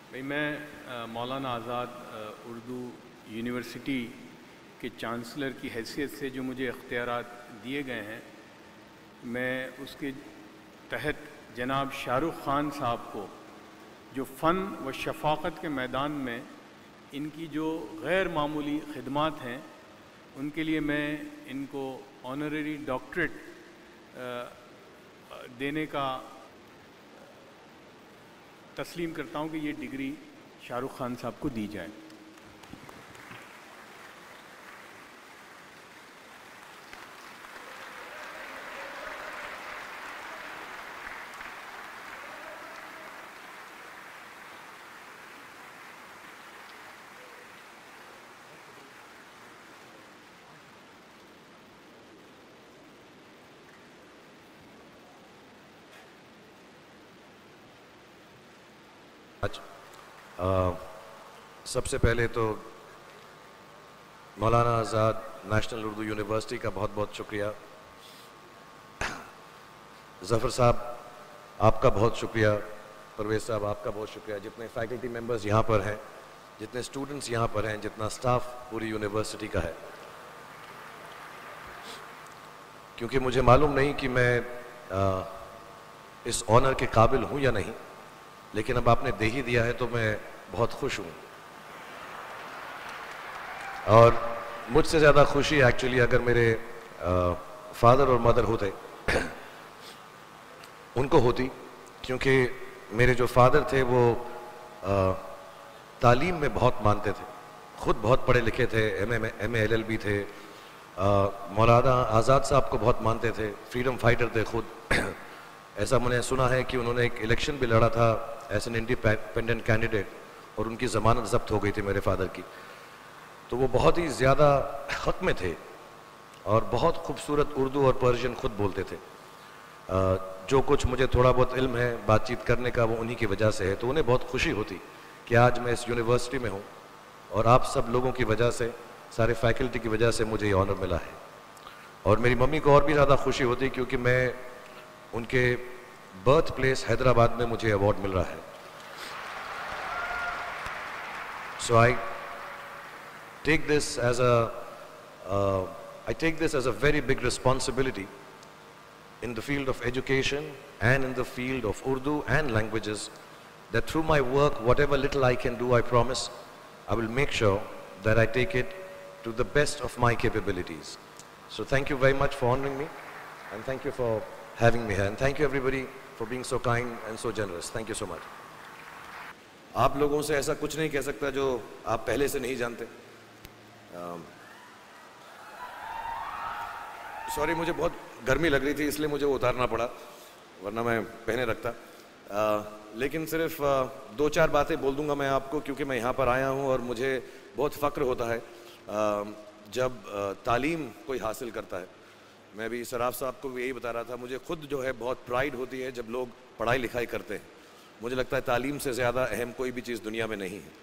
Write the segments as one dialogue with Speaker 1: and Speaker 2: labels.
Speaker 1: भाई मैं मौलाना आज़ाद उर्दू यूनिवर्सिटी के चांसलर की हैसियत से जो मुझे इख्तियारात दिए गए हैं, मैं उसके तहत जनाब शाहरुख ख़ान साहब को जो फ़न व शफ़ाक़त के मैदान में इनकी जो गैर मामूली ख़िदमात हैं, उनके लिए मैं इनको ऑनररी डॉक्टरेट देने का तस्लीम करता हूँ कि ये डिग्री शाहरुख ख़ान साहब को दी जाए।
Speaker 2: सबसे पहले तो मौलाना आज़ाद नेशनल उर्दू यूनिवर्सिटी का बहुत बहुत शुक्रिया। ज़फ़र साहब आपका बहुत शुक्रिया, परवेज़ साहब आपका बहुत शुक्रिया, जितने फैकल्टी मेंबर्स यहाँ पर हैं, जितने स्टूडेंट्स यहाँ पर हैं, जितना स्टाफ पूरी यूनिवर्सिटी का है। क्योंकि मुझे मालूम नहीं कि मैं इस ऑनर के काबिल हूँ या नहीं, लेकिन अब आपने दे ही दिया है तो मैं बहुत खुश हूँ। और मुझसे ज़्यादा खुशी एक्चुअली अगर मेरे फादर और मदर होते उनको होती, क्योंकि मेरे जो फादर थे वो तालीम में बहुत मानते थे, खुद बहुत पढ़े लिखे थे, एमए LLB थे, मौलाना आज़ाद साहब को बहुत मानते थे, फ्रीडम फाइटर थे खुद। ऐसा मैंने सुना है कि उन्होंने एक इलेक्शन भी लड़ा था एज एन इंडिपेंडेंट कैंडिडेट और उनकी ज़मानत ज़ब्त हो गई थी मेरे फादर की। तो वो बहुत ही ज़्यादा ख़त में थे और बहुत खूबसूरत उर्दू और पर्शियन खुद बोलते थे। जो कुछ मुझे थोड़ा बहुत इल्म है बातचीत करने का वो उन्हीं की वजह से है। तो उन्हें बहुत खुशी होती कि आज मैं इस यूनिवर्सिटी में हूँ और आप सब लोगों की वजह से, सारे फैकल्टी की वजह से मुझे ये ऑनर मिला है। और मेरी मम्मी को और भी ज़्यादा खुशी होती क्योंकि मैं उनके बर्थ प्लेस हैदराबाद में मुझे अवार्ड मिल रहा है। So I take this as a very big responsibility in the field of education and in the field of Urdu and languages, that through my work, whatever little I can do, I promise, I will make sure that I take it to the best of my capabilities. So thank you very much for honoring me, and thank you for having me here, and thank you everybody for being so kind and so generous. Thank you so much. आप लोगों से ऐसा कुछ नहीं कह सकता जो आप पहले से नहीं जानते। सॉरी, मुझे बहुत गर्मी लग रही थी इसलिए मुझे वो उतारना पड़ा, वरना मैं पहने रखता। लेकिन सिर्फ 2-4 बातें बोल दूंगा मैं आपको, क्योंकि मैं यहाँ पर आया हूँ और मुझे बहुत फ़ख्र होता है जब तालीम कोई हासिल करता है। मैं भी सराफ साहब को भी यही बता रहा था, मुझे खुद जो है बहुत प्राइड होती है जब लोग पढ़ाई लिखाई करते हैं। मुझे लगता है तालीम से ज़्यादा अहम कोई भी चीज़ दुनिया में नहीं है।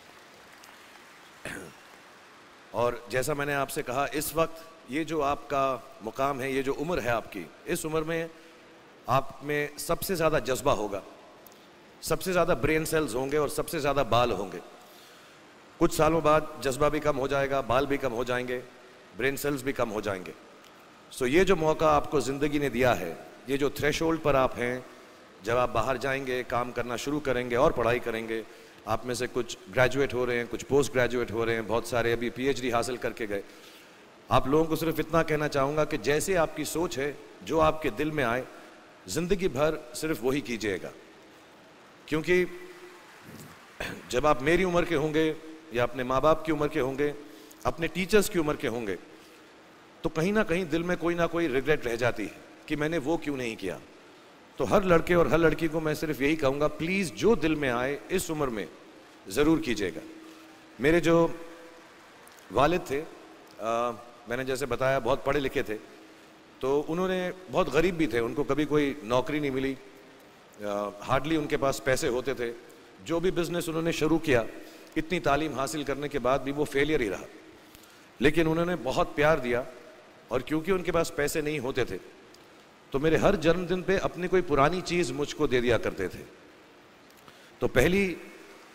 Speaker 2: और जैसा मैंने आपसे कहा, इस वक्त ये जो आपका मुकाम है, ये जो उम्र है आपकी, इस उम्र में आप में सबसे ज़्यादा जज्बा होगा, सबसे ज़्यादा ब्रेन सेल्स होंगे और सबसे ज़्यादा बाल होंगे। कुछ सालों बाद जज्बा भी कम हो जाएगा, बाल भी कम हो जाएंगे, ब्रेन सेल्स भी कम हो जाएंगे। सो ये जो मौका आपको ज़िंदगी ने दिया है, ये जो थ्रेशोल्ड पर आप हैं, जब आप बाहर जाएंगे, काम करना शुरू करेंगे और पढ़ाई करेंगे, आप में से कुछ ग्रेजुएट हो रहे हैं, कुछ पोस्ट ग्रेजुएट हो रहे हैं, बहुत सारे अभी PhD हासिल करके गए। आप लोगों को सिर्फ इतना कहना चाहूँगा कि जैसे आपकी सोच है, जो आपके दिल में आए, ज़िंदगी भर सिर्फ वही कीजिएगा। क्योंकि जब आप मेरी उम्र के होंगे या अपने माँ बाप की उम्र के होंगे, अपने टीचर्स की उम्र के होंगे, तो कहीं ना कहीं दिल में कोई ना कोई रिग्रेट रह जाती है कि मैंने वो क्यों नहीं किया। तो हर लड़के और हर लड़की को मैं सिर्फ यही कहूँगा, प्लीज़ जो दिल में आए इस उम्र में ज़रूर कीजिएगा। मेरे जो वालिद थे, मैंने जैसे बताया बहुत पढ़े लिखे थे, तो उन्होंने बहुत गरीब भी थे, उनको कभी कोई नौकरी नहीं मिली, हार्डली उनके पास पैसे होते थे। जो भी बिज़नेस उन्होंने शुरू किया, इतनी तालीम हासिल करने के बाद भी वो फेलियर ही रहा। लेकिन उन्होंने बहुत प्यार दिया, और क्योंकि उनके पास पैसे नहीं होते थे तो मेरे हर जन्मदिन पे अपनी कोई पुरानी चीज़ मुझको दे दिया करते थे। तो पहली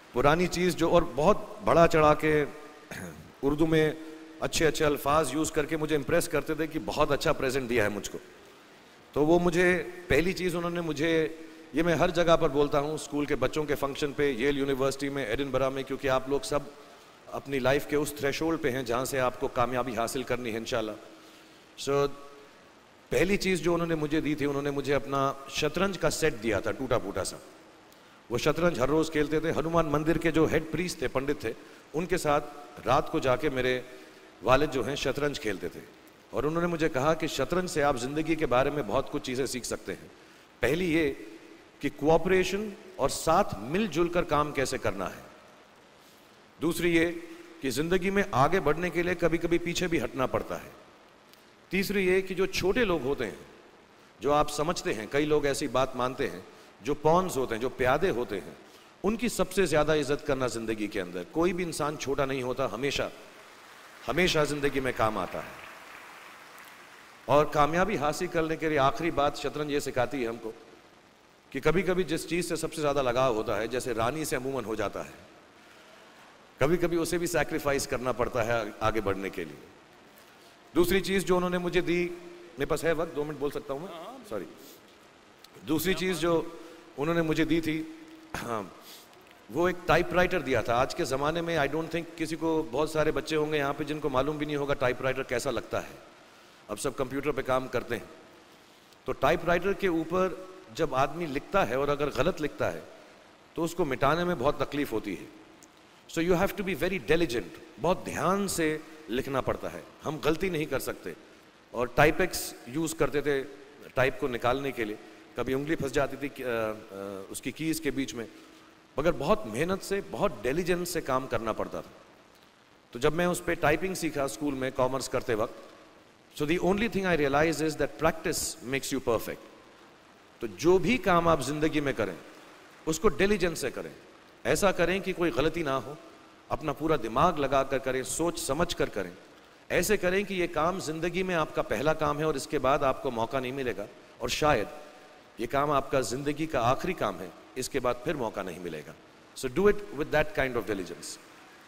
Speaker 2: पुरानी चीज़ जो, और बहुत बड़ा चढ़ा के उर्दू में अच्छे अच्छे अल्फाज यूज़ करके मुझे इम्प्रेस करते थे कि बहुत अच्छा प्रेजेंट दिया है मुझको। तो वो मुझे पहली चीज़ उन्होंने मुझे, ये मैं हर जगह पर बोलता हूँ, स्कूल के बच्चों के फंक्शन पे, येल यूनिवर्सिटी में, एडिनबरा में, क्योंकि आप लोग सब अपनी लाइफ के उस थ्रेशोल्ड पे हैं जहाँ से आपको कामयाबी हासिल करनी है इंशाल्लाह। सो पहली चीज़ जो उन्होंने मुझे दी थी, उन्होंने मुझे अपना शतरंज का सेट दिया था, टूटा फूटा सा। वो शतरंज हर रोज़ खेलते थे। हनुमान मंदिर के जो हेड प्रीस्ट थे, पंडित थे, उनके साथ रात को जाके मेरे वालिद जो हैं शतरंज खेलते थे। और उन्होंने मुझे कहा कि शतरंज से आप ज़िंदगी के बारे में बहुत कुछ चीज़ें सीख सकते हैं। पहली ये कि कोऑपरेशन और साथ मिलजुल कर काम कैसे करना है। दूसरी ये कि ज़िंदगी में आगे बढ़ने के लिए कभी कभी पीछे भी हटना पड़ता है। तीसरी ये कि जो छोटे लोग होते हैं, जो आप समझते हैं, कई लोग ऐसी बात मानते हैं, जो पॉन्स होते हैं, जो प्यादे होते हैं, उनकी सबसे ज़्यादा इज्जत करना ज़िंदगी के अंदर। कोई भी इंसान छोटा नहीं होता, हमेशा हमेशा ज़िंदगी में काम आता है। और कामयाबी हासिल करने के लिए आखिरी बात शतरंज ये सिखाती है हमको कि कभी कभी जिस चीज़ से सबसे ज़्यादा लगाव होता है, जैसे रानी से अमूमन हो जाता है, कभी कभी उसे भी सैक्रिफाइस करना पड़ता है आगे बढ़ने के लिए। दूसरी चीज़ जो उन्होंने मुझे दी, मेरे पास है वक्त, 2 मिनट बोल सकता हूँ मैं, सॉरी। दूसरी चीज़ जो उन्होंने मुझे दी थी, वो एक टाइपराइटर दिया था। आज के ज़माने में आई डोंट थिंक किसी को, बहुत सारे बच्चे होंगे यहाँ पे जिनको मालूम भी नहीं होगा टाइपराइटर कैसा लगता है। अब सब कंप्यूटर पे काम करते हैं। तो टाइपराइटर के ऊपर जब आदमी लिखता है और अगर गलत लिखता है तो उसको मिटाने में बहुत तकलीफ होती है। So you have to be very diligent, बहुत ध्यान से लिखना पड़ता है। हम गलती नहीं कर सकते। और टाइपेक्स यूज़ करते थे टाइप को निकालने के लिए, कभी उंगली फंस जाती थी उसकी कीज़ के बीच में, मगर बहुत मेहनत से, बहुत डिलिजेंस से काम करना पड़ता था। तो जब मैं उस पर टाइपिंग सीखा स्कूल में कॉमर्स करते वक्त, so the only thing I realize is that practice makes you perfect. तो जो भी काम आप जिंदगी में करें उसको डिलिजेंस से करें, ऐसा करें कि कोई गलती ना हो, अपना पूरा दिमाग लगा कर करें, सोच समझ कर करें। ऐसे करें कि ये काम जिंदगी में आपका पहला काम है और इसके बाद आपको मौका नहीं मिलेगा, और शायद ये काम आपका जिंदगी का आखिरी काम है, इसके बाद फिर मौका नहीं मिलेगा। So do it with that kind of diligence.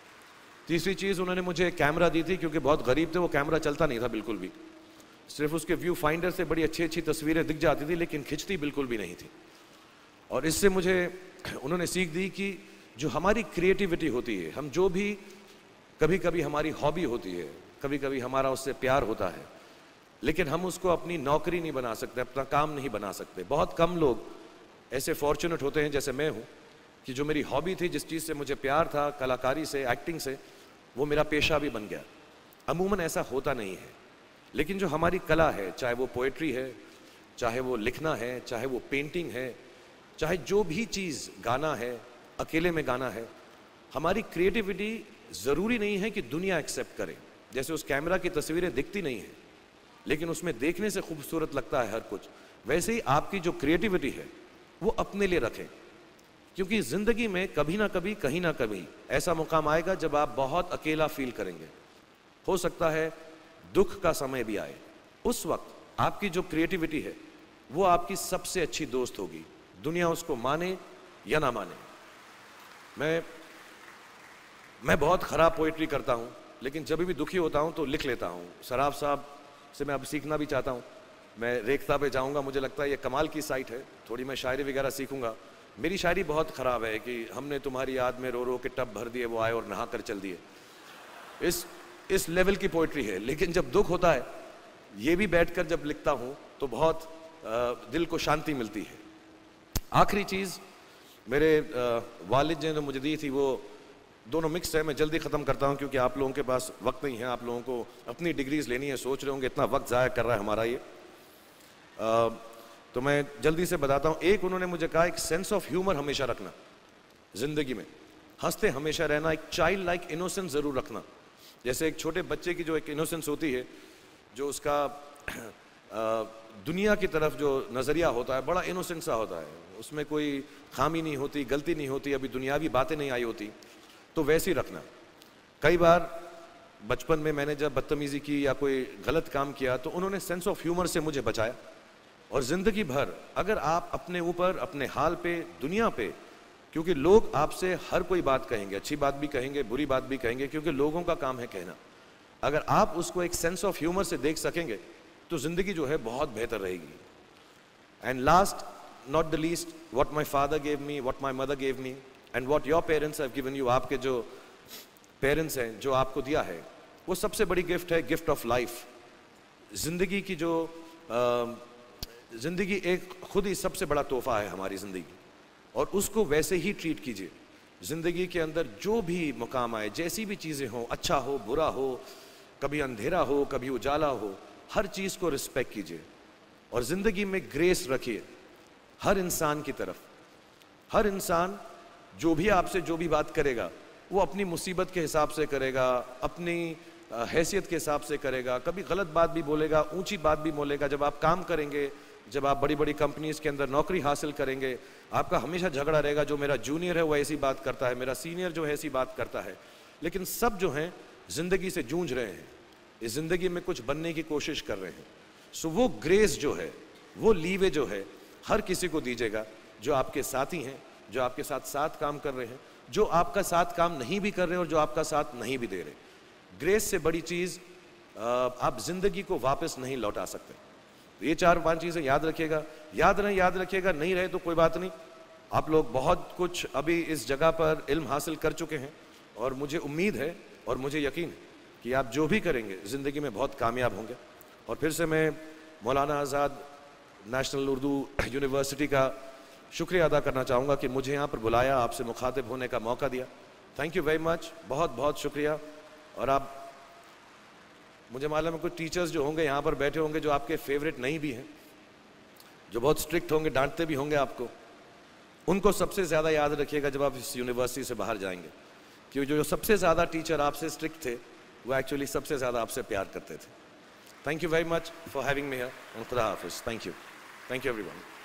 Speaker 2: तीसरी चीज़ उन्होंने मुझे कैमरा दी थी, क्योंकि बहुत गरीब थे, वो कैमरा चलता नहीं था बिल्कुल भी, सिर्फ उसके व्यू फाइंडर से बड़ी अच्छी अच्छी तस्वीरें दिख जाती थी, लेकिन खिंचती बिल्कुल भी नहीं थी। और इससे मुझे उन्होंने सीख दी कि जो हमारी क्रिएटिविटी होती है, हम जो भी, कभी कभी हमारी हॉबी होती है, कभी कभी हमारा उससे प्यार होता है, लेकिन हम उसको अपनी नौकरी नहीं बना सकते, अपना काम नहीं बना सकते। बहुत कम लोग ऐसे फॉर्चुनेट होते हैं जैसे मैं हूँ कि जो मेरी हॉबी थी, जिस चीज़ से मुझे प्यार था, कलाकारी से, एक्टिंग से, वो मेरा पेशा भी बन गया। अमूमन ऐसा होता नहीं है, लेकिन जो हमारी कला है, चाहे वो पोएट्री है, चाहे वो लिखना है, चाहे वो पेंटिंग है, चाहे जो भी चीज़, गाना है, अकेले में गाना है, हमारी क्रिएटिविटी ज़रूरी नहीं है कि दुनिया एक्सेप्ट करे। जैसे उस कैमरा की तस्वीरें दिखती नहीं हैं, लेकिन उसमें देखने से खूबसूरत लगता है हर कुछ, वैसे ही आपकी जो क्रिएटिविटी है वो अपने लिए रखें, क्योंकि ज़िंदगी में कभी ना कभी, कहीं ना कभी ऐसा मुकाम आएगा जब आप बहुत अकेला फील करेंगे। हो सकता है दुख का समय भी आए, उस वक्त आपकी जो क्रिएटिविटी है वो आपकी सबसे अच्छी दोस्त होगी, दुनिया उसको माने या ना माने। मैं बहुत ख़राब पोइट्री करता हूँ, लेकिन जब भी दुखी होता हूँ तो लिख लेता हूँ। सराफ साहब से मैं अब सीखना भी चाहता हूँ। मैं रेखता पे जाऊँगा, मुझे लगता है ये कमाल की साइट है, थोड़ी मैं शायरी वगैरह सीखूँगा। मेरी शायरी बहुत ख़राब है कि हमने तुम्हारी याद में रो रो के टब भर दिए, वो आए और नहा कर चल दिए। इस लेवल की पोइट्री है। लेकिन जब दुख होता है, ये भी बैठकर जब लिखता हूँ तो बहुत दिल को शांति मिलती है। आखिरी चीज़ मेरे वालिद ने मुझे दी थी, वो दोनों मिक्स है। मैं जल्दी ख़त्म करता हूँ क्योंकि आप लोगों के पास वक्त नहीं है, आप लोगों को अपनी डिग्रीज लेनी है, सोच रहे होंगे इतना वक्त ज़ाया कर रहा है हमारा ये। तो मैं जल्दी से बताता हूँ। एक उन्होंने मुझे कहा, एक सेंस ऑफ ह्यूमर हमेशा रखना ज़िंदगी में, हंसते हमेशा रहना, एक चाइल्ड लाइक इनोसेंस ज़रूर रखना। जैसे एक छोटे बच्चे की जो एक इनोसेंस होती है, जो उसका दुनिया की तरफ जो नज़रिया होता है बड़ा इनोसेंट सा होता है, उसमें कोई खामी नहीं होती, गलती नहीं होती, अभी दुनियावी बातें नहीं आई होती, तो वैसे ही रखना। कई बार बचपन में मैंने जब बदतमीज़ी की या कोई गलत काम किया तो उन्होंने सेंस ऑफ ह्यूमर से मुझे बचाया। और ज़िंदगी भर अगर आप अपने ऊपर, अपने हाल पे, दुनिया पे क्योंकि लोग आपसे हर कोई बात कहेंगे, अच्छी बात भी कहेंगे, बुरी बात भी कहेंगे, क्योंकि लोगों का काम है कहना। अगर आप उसको एक सेंस ऑफ ह्यूमर से देख सकेंगे तो ज़िंदगी जो है बहुत बेहतर रहेगी। And last not the least, what my father gave me, what my mother gave me and what your parents have given you, आपके जो पेरेंट्स हैं जो आपको दिया है, वो सबसे बड़ी गिफ्ट है, गिफ्ट ऑफ लाइफ। ज़िंदगी की जो ज़िंदगी एक खुद ही सबसे बड़ा तोहफा है हमारी ज़िंदगी, और उसको वैसे ही ट्रीट कीजिए। ज़िंदगी के अंदर जो भी मुकाम आए, जैसी भी चीज़ें हों, अच्छा हो बुरा हो, कभी अंधेरा हो कभी उजाला हो, हर चीज़ को रिस्पेक्ट कीजिए और ज़िंदगी में ग्रेस रखिए हर इंसान की तरफ। हर इंसान जो भी आपसे जो भी बात करेगा वो अपनी मुसीबत के हिसाब से करेगा, अपनी हैसियत के हिसाब से करेगा, कभी गलत बात भी बोलेगा, ऊंची बात भी बोलेगा। जब आप काम करेंगे, जब आप बड़ी बड़ी कंपनीज़ के अंदर नौकरी हासिल करेंगे, आपका हमेशा झगड़ा रहेगा, जो मेरा जूनियर है वो ऐसी बात करता है, मेरा सीनियर जो है ऐसी बात करता है। लेकिन सब जो हैं ज़िंदगी से जूझ रहे हैं, इस ज़िंदगी में कुछ बनने की कोशिश कर रहे हैं। सो वो ग्रेस जो है, वो लीवे जो है, हर किसी को दीजिएगा जो आपके साथी हैं, जो आपके साथ साथ काम कर रहे हैं, जो आपका साथ काम नहीं भी कर रहे हैं और जो आपका साथ नहीं भी दे रहे। ग्रेस से बड़ी चीज़ आप ज़िंदगी को वापस नहीं लौटा सकते। ये 4-5 चीज़ें याद रखिएगा। याद रखिएगा, नहीं रहे तो कोई बात नहीं। आप लोग बहुत कुछ अभी इस जगह पर इल्म हासिल कर चुके हैं और मुझे उम्मीद है और मुझे यकीन है कि आप जो भी करेंगे ज़िंदगी में बहुत कामयाब होंगे। और फिर से मैं मौलाना आज़ाद नेशनल उर्दू यूनिवर्सिटी का शुक्रिया अदा करना चाहूँगा कि मुझे यहाँ पर बुलाया, आपसे मुखातिब होने का मौका दिया। थैंक यू वेरी मच, बहुत बहुत शुक्रिया। और आप, मुझे मालूम है कुछ टीचर्स जो होंगे यहाँ पर बैठे होंगे जो आपके फेवरेट नहीं भी हैं, जो बहुत स्ट्रिक्ट होंगे, डांटते भी होंगे आपको, उनको सबसे ज़्यादा याद रखिएगा जब आप इस यूनिवर्सिटी से बाहर जाएंगे, क्योंकि जो सबसे ज़्यादा टीचर आपसे स्ट्रिक्ट थे वो एक्चुअली सबसे ज़्यादा आपसे प्यार करते थे। Thank you very much for having me here and खुदा हाफिज़। Thank you everyone.